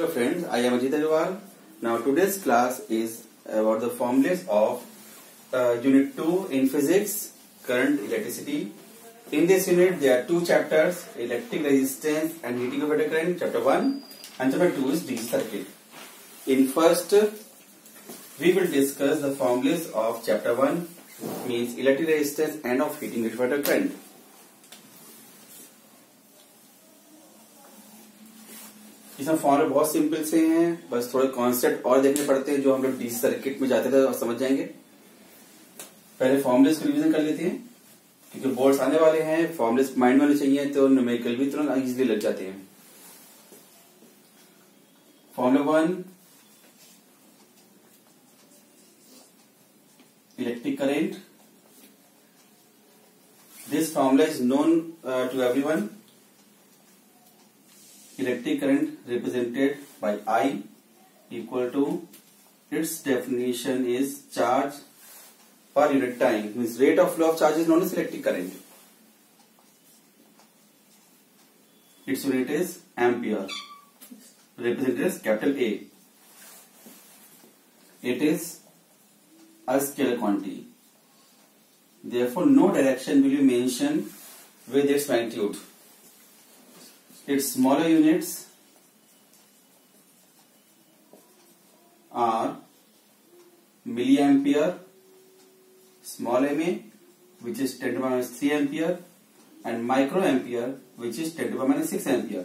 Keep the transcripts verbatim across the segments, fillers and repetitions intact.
Hello friends, I am Ajit Agarwal. Now today's class is about the formulas of uh, Unit two in Physics, Current, Electricity. In this unit there are two chapters, Electric Resistance and Heating of Water Current, chapter one, and chapter two is D C Circuit. In first, we will discuss the formulas of chapter one, means Electric Resistance and of Heating of Water Current. इसमें फॉर्मूले बहुत simple से हैं, बस थोड़े concept और देखने पड़ते हैं जो हम लोग डीसी सर्किट में जाते थे और समझ जाएंगे. पहले फॉर्मूलेस को रिवीजन कर लेते हैं क्योंकि बोर्ड्स आने वाले हैं. फॉर्मूलेस माइंड में होने चाहिए तो न्यूमेरिकल भी तुरंत इजीली लग जाते हैं. Formula one, electric current. This formula is known to everyone. Electric current represented by I equal to, its definition is charge per unit time, means rate of flow of charge is known as electric current. Its unit is ampere, represented as capital A. It is a scalar quantity. Therefore, no direction will be mentioned with its magnitude. Its smaller units are milliampere, small ma, which is ten to the power minus three ampere, and microampere, which is ten to the power minus six ampere.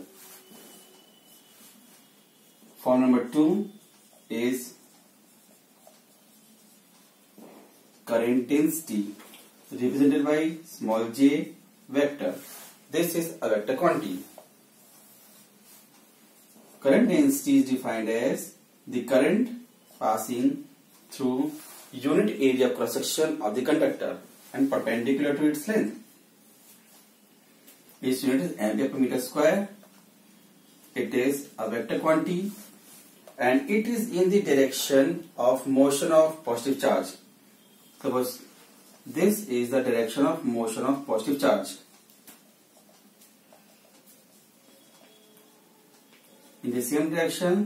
Form number two is current density, represented by small j vector. This is a vector quantity. Current density is defined as the current passing through unit area cross section of the conductor and perpendicular to its length. Its unit is ampere per meter square. It is a vector quantity and it is in the direction of motion of positive charge. Suppose this is the direction of motion of positive charge. In the same direction,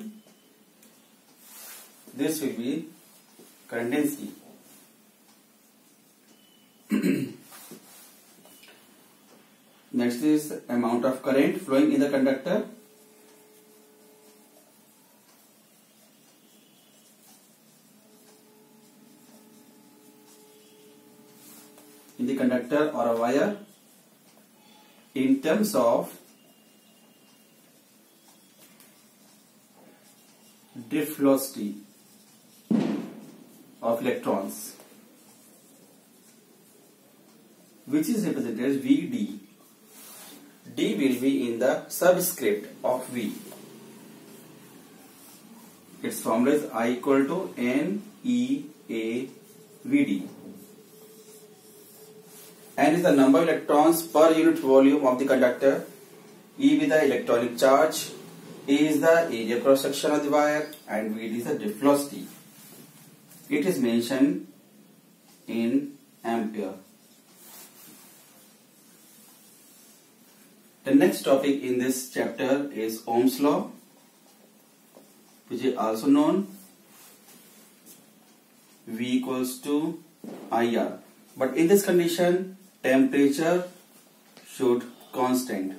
this will be current density. Next is amount of current flowing in the conductor. In the conductor or a wire, in terms of drift velocity of electrons, which is represented as V D. D will be in the subscript of V. Its formula is I equal to N E A V D. N is the number of electrons per unit volume of the conductor. E with the electronic charge. A is the area cross section of the wire and V is the drift velocity. It is mentioned in ampere. The next topic in this chapter is Ohm's law, which is also known V equals to I R. But in this condition, temperature should constant.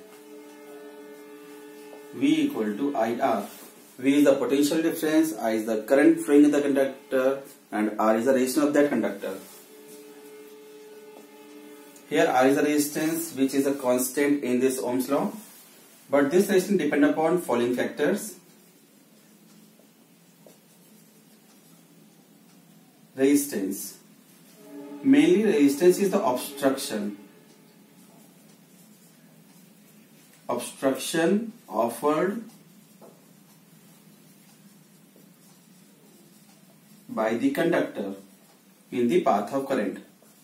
V equal to I R. V is the potential difference, I is the current flowing in the conductor, and R is the resistance of that conductor. Here R is the resistance which is a constant in this Ohm's law, but this resistance depends upon following factors. Resistance. Mainly resistance is the obstruction. Obstruction offered by the conductor in the path of current.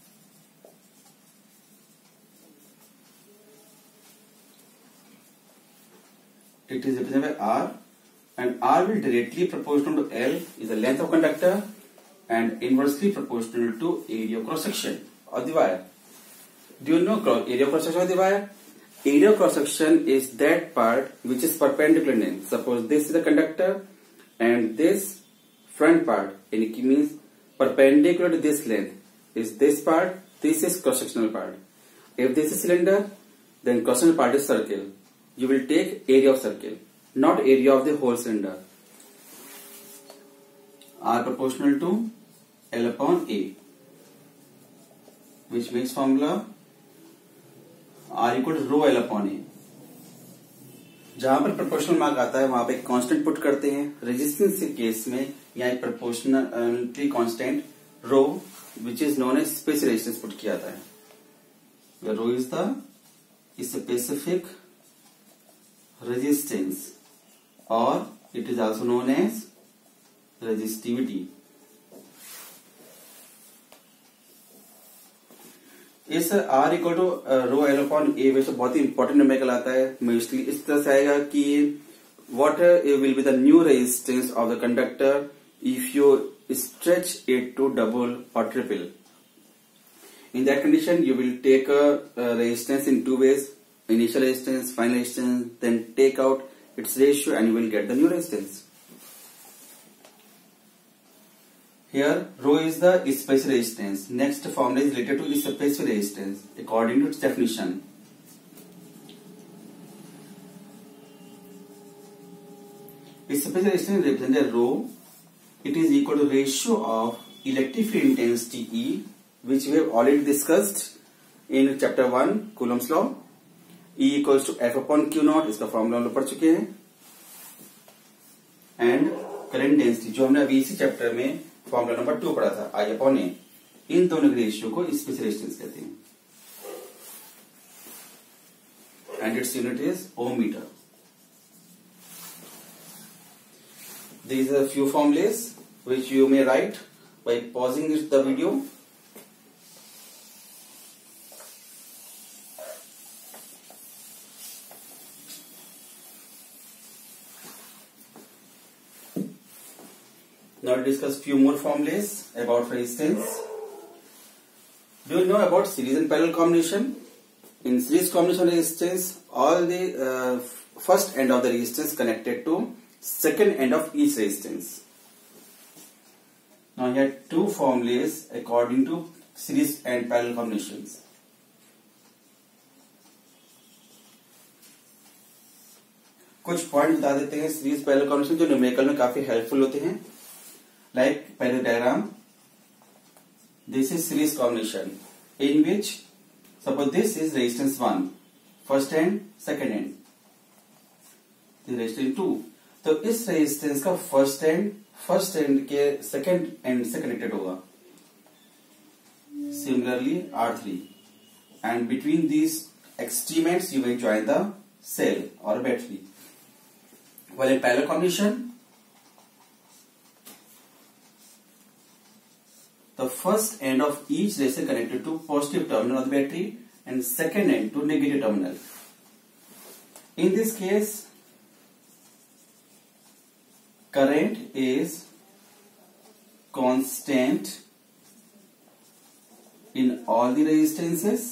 It is represented by R, and R will directly proportional to L is the length of conductor and inversely proportional to area cross section of the wire. Do you know area cross section of the wire? area of cross section is that part which is perpendicular in length. Suppose this is the conductor and this front part, and it means perpendicular to this length is this part. This is cross sectional part. If this is cylinder, then cross sectional part is circle. You will take area of circle, not area of the whole cylinder. R proportional to L upon A, which makes formula R equal to rho L upon A. जहां पर proportional mark आता है वहां पे एक constant put करते हैं. Resistance के केस में यहाँ एक proportionality constant rho which is known as specific resistance put किया जाता है. Rho is the specific resistance और it is also known as resistivity. इस R equal to rho L upon A वैसे बहुत ही इंपॉर्टेंट न्यूमेरिकल आता है. मोस्टली इस तरह से आएगा कि what will be the new resistance of the conductor if you stretch it to double और triple. In that condition you will take resistance in two ways, initial resistance, final resistance, then take out its ratio and you will get the new resistance. Here, rho is the specific resistance. Next formula is related to the specific resistance according to its definition. Specific resistance represented rho. It is equal to ratio of electric field intensity E, which we have already discussed in chapter one, Coulomb's law. E equals to F upon Q naught. इसका formula हम लोग पढ़ चुके हैं. And current density, जो हमने अभी इसी चैप्टर में फॉर्मूला नंबर टू पढ़ा था, आई अपॉन ए. इन दोनों के रेशियो को स्पेसिफिक रेजिस्टेंस कहते हैं. And its unit is ohm metre. These are a few formulas which you may write by pausing the video. Now we'll discuss few more formulas about resistance. Do you know about series and parallel combination? In series combination resistance, all the uh, first end of the resistance connected to second end of each resistance. Now here two formulas according to series and parallel combinations. कुछ point बता देते हैं series parallel combination जो numerical में काफी helpful होते हैं. Like parallel diagram, this is series combination in which suppose this is resistance one, first end, second end, this is resistance two. तो इस रेजिस्टेंस का फर्स्ट एंड फर्स्ट एंड के second end से connected होगा. Similarly R three, and between these extreme ends you will join the cell और battery. While in parallel combination, the first end of each resistor connected to positive terminal of the battery and second end to negative terminal. In this case, current is constant in all the resistances.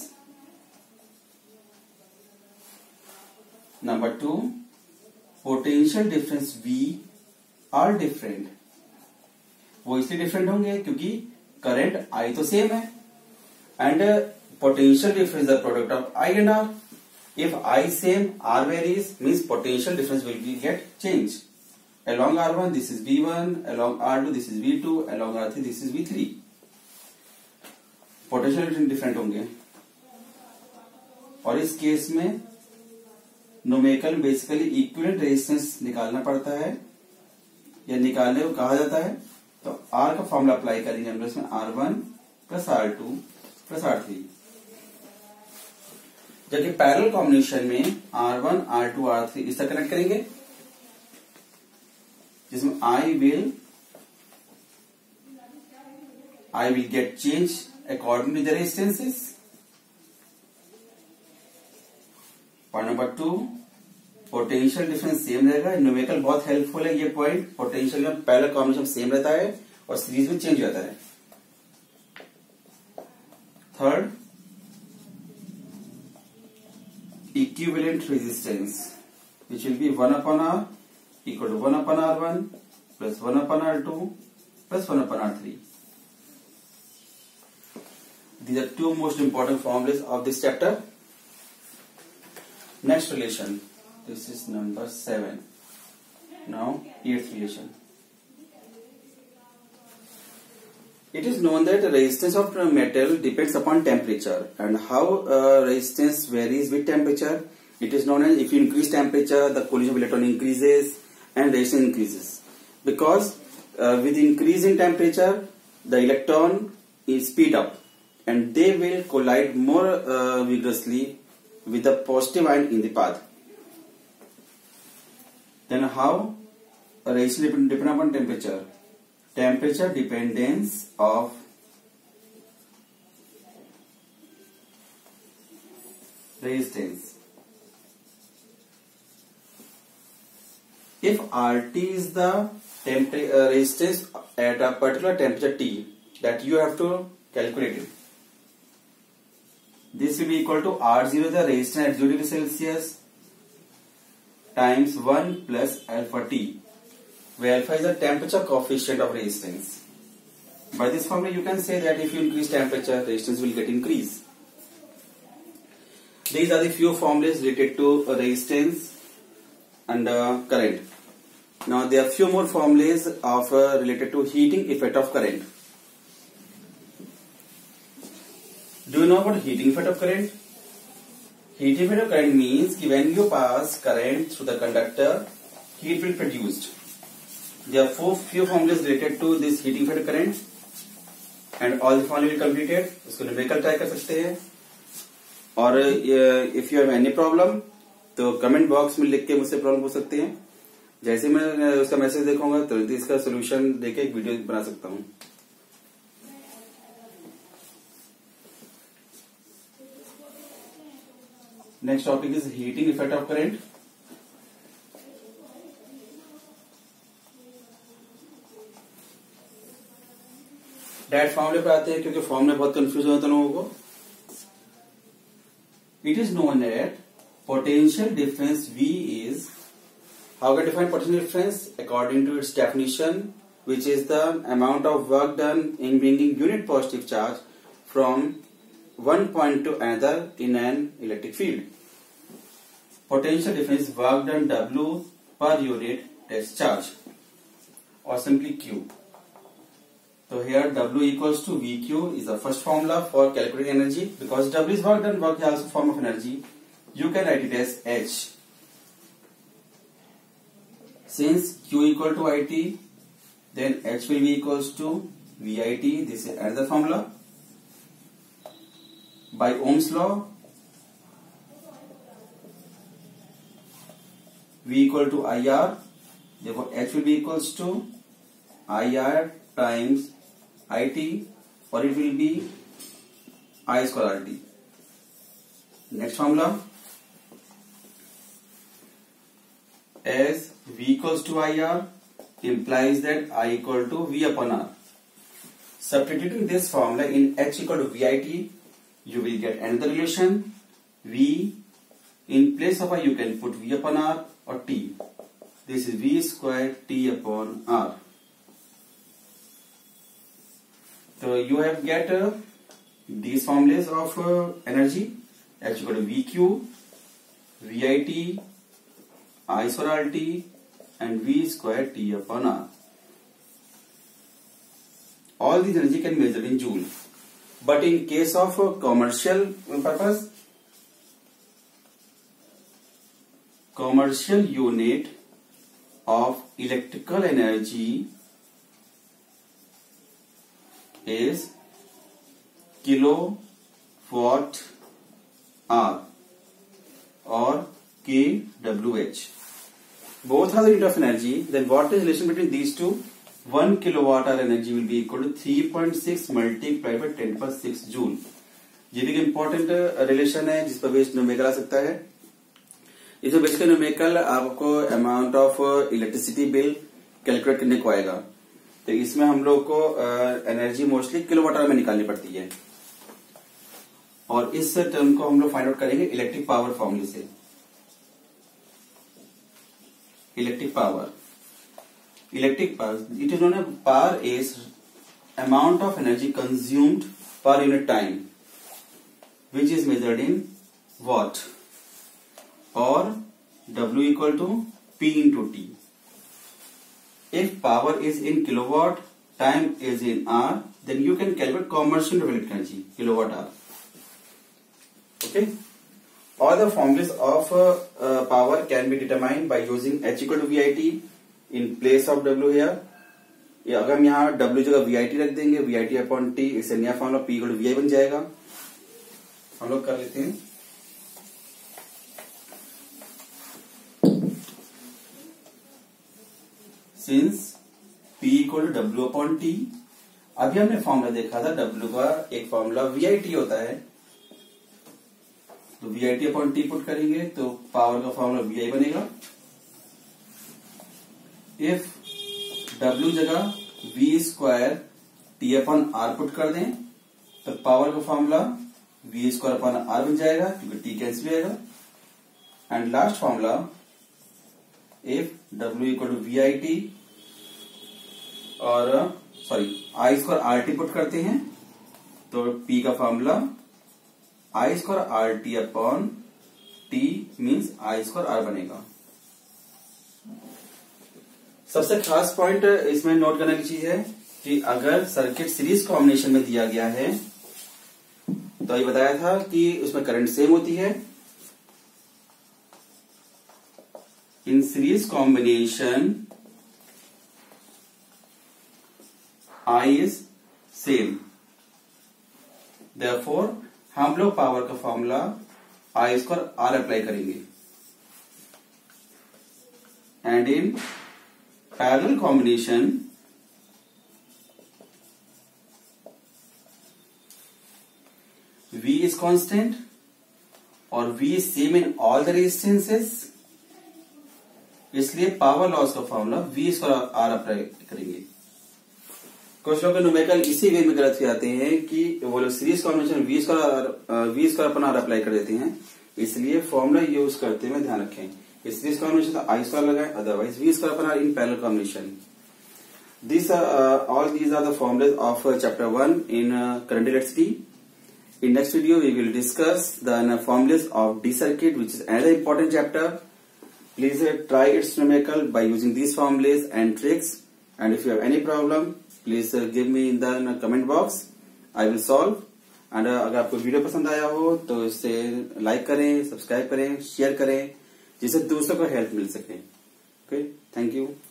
Number two, potential difference V are different. वो इसलिए different होंगे क्योंकि current I तो same है and potential difference the product of I and R. If I same, R varies, means potential difference will be get change. Along R one this is V one, along R two this is V two, along R three this is V three. Potential different होंगे. और इस case में numerical basically equivalent resistance निकालना पड़ता है या निकालने को कहा जाता है. तो R का फॉर्मूला अप्लाई करेंगे हम इसमें R one plus R two plus R three. जबकि पैरेलल कॉम्बिनेशन में R one, R two, R three इस तरह कनेक्ट करेंगे जिसमें I will I will get change according to the resistances. Point number two, potential difference same रहेगा. Numerical बहुत helpful है ये पॉइंट. पोटेंशियल में पैरेलल कॉम्बिनेशन सेम रहता है और सीरीज में चेंज होता है. Third, equivalent resistance, which will be one upon R equal to one upon R one plus one upon R two plus one upon R three. These are two most important formulas of this chapter. Next relation, this is number seven. Now eighth relation. It is known that the resistance of metal depends upon temperature, and how uh, resistance varies with temperature. It is known as, if you increase temperature, the collision of electron increases and resistance increases. Because uh, with increase in temperature, the electron is speed up, and they will collide more uh, vigorously with the positive ion in the path. Then how a resistance depends depend upon temperature. Temperature dependence of resistance. If R T is the temper uh, resistance at a particular temperature T, that you have to calculate it. This will be equal to R zero, the resistance at zero degree Celsius, times one plus alpha T, where alpha is the temperature coefficient of resistance. By this formula you can say that if you increase temperature, resistance will get increased. These are the few formulas related to resistance and uh, current. Now there are few more formulas of uh, related to heating effect of current. Do you know about heating effect of current? Heating effect of current means that when you pass current through the conductor, heat will be produced. There are four few formulas related to this heating effect of current, and all the formula will completed. इसको numerical try कर सकते हैं, और if you have any problem तो comment box में लिख के मुझसे problem पूछ सकते हैं. जैसे मैं उसका मैसेज देखूंगा तो इसका solution देके एक वीडियो बना सकता हूँ. Next topic is heating effect of current. Direct फॉर्मूले पे आते हैं, क्योंकि फॉर्मूले बहुत कंफ्यूज होते हैं लोगों को. It is known that potential difference V is, how can I define potential difference? According to its definition, which is the amount of work done in bringing unit positive charge from one point to another in an electric field. Potential difference is work done W per unit test charge, or simply Q. So here W equals to V Q is the first formula for calculating energy. Because W is work done, work is also form of energy, you can write it as H. Since Q equal to I T, then H will be equals to V I T. This is another formula. By Ohm's law, V equal to I R, therefore H will be equals to I R times I T, or it will be I square R T. Next formula, as V equals to I R implies that I equal to V upon R. Substituting this formula in H equal to V I T, you will get another relation. V, in place of I you can put V upon R or T. This is V square T upon R. So you have get uh, these formulas of uh, energy. H equal to V Q, V I T, I square R T, and V square T upon R. All these energy can be measured in joule. But in case of uh, commercial purpose, commercial unit of electrical energy is kilowatt hour or K W H. Both are the unit of energy. Then what is the relation between these two? one kilowatt hour energy will be equal to three point six multiplied by ten to the power six joule. ये भी एक important relation है जिस पर based numerical आ सकता है. इसमें basically numerical आपको amount of electricity bill calculate करने को आएगा. तो तो इसमें हम लोग को एनर्जी मोस्टली किलोवाट आवर में निकालनी पड़ती है. और इस टर्म को हम लोग फाइंड आउट करेंगे इलेक्ट्रिक पावर फॉर्मूले से। Electric power, electric power it is known as power is amount of energy consumed per unit time which is measured in watt और W equal to P into T. If power is in kilowatt, time is in hour, then you can calculate conversion of electric energy, kilowatt hour. Okay. All the formulas of uh, uh, power can be determined by using H equal to V I T in place of W here. या अगर हम यहाँ W जगह V I T रख देंगे, V I T upon T, इससे नया formula P equal to V I बन जाएगा। हम लोग कर लेते हैं। Since P equal to W upon T, अभी हमने फॉर्मूला देखा था W का एक फॉर्मूला V I T होता है, तो V I T upon T put करेंगे तो पावर का फॉर्मूला V I बनेगा। इफ W जगह V square T upon R put कर दें तो पावर का formula V square upon R बन जाएगा क्योंकि T कैंसिल हो जाएगा। And last formula if W equal to V I T और sorry I square R T put करते हैं तो P का formula I square R T upon T means I square R बनेगा। सबसे खास पॉइंट इसमें नोट करने की चीज है कि अगर सर्किट सीरीज कॉम्बिनेशन में दिया गया है तो ये बताया था कि उसमें करंट सेम होती है। इन series combination I is same, therefore हम लोग पावर का formula I square R apply करेंगे। And in parallel combination V is constant और V is same in all the resistances, इसलिए पावर लॉस का formula V square R apply करेंगे। कुछ लोग न्यूमेरिकल इसी वे में गलत जाते हैं कि वो लोग series combination V square V square upon R apply कर देते हैं, इसलिए फॉर्मूला यूज करते हुए ध्यान रखें कि सीरीज कॉम्बिनेशन तो आई स्क्वायर लगाएं, otherwise V square upon R in parallel combination. This all these are the formulas of chapter one in current electricity. In next video we will discuss the formulas of D circuit which is another important chapter. Please try its numerical by using these formulas and tricks, and if you have any problem please give me in the comment box, I will solve. And अगर आपको video पसंद आया हो तो इसे like करें, subscribe करें, share करें, जिससे दूसरों को हेल्प मिल सके। Okay, thank you.